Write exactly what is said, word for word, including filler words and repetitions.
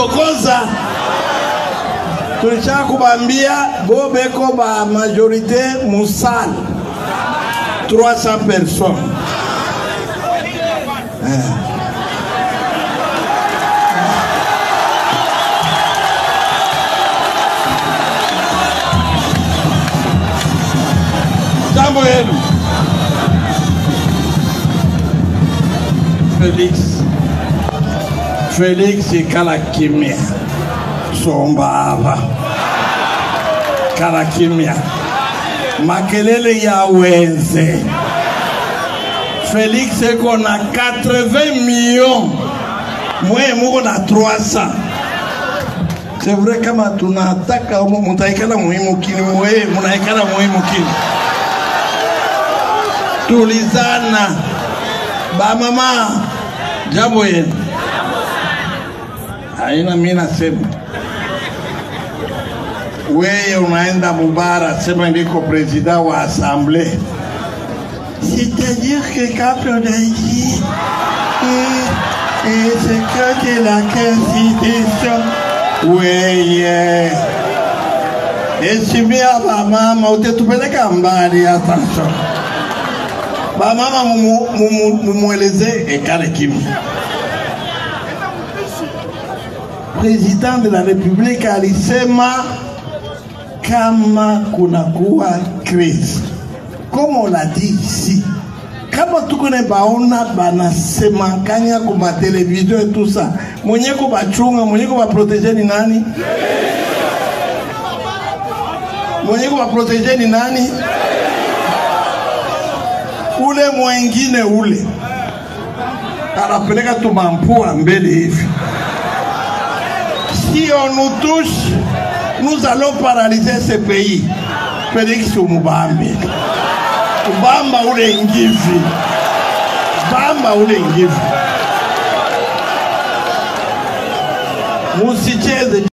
chokoza. Tulisha kubambia bo beko ba majorité musal trois cents personnes. Eh. Jambo yenu. Felix. Felix ikala kimya. Somba hapa. Kala kimya. Makelele ya wenze. Felix eko na quatre-vingts millions. Mwe muko na trois cents. C'est vrai kama tunataka mutaikala muhimu kini mwe munaikala muhimu kini. Tulizana. Ba mama jambo yenu. Haina mimi nasema. Wewe unaenda Mubara sema ndiko president wa assemblée. C'est-à-dire que quand on a dit et, et c'est que de la constitution. Oui, et si bien ba mama utetupeleka mbali attention. Ba mama mumueleze ekale kimya. Président de la République alisema kama kunakuwa crise. Comme on l'a dit ici, kama tukune baona banasema kanya kwa télévision et tout ça, mwenye ko bachunga, mwenye ko ba protéger ni nani? Mwenye ko ba protéger ni nani? Ule mwengine ule anapeleka tumampua mbele hivi. Si on nous touche, nous allons paralyser ce pays. Félix Mubambe. Bamba ule ngivi. Bamba ule ngivi. Musicheze.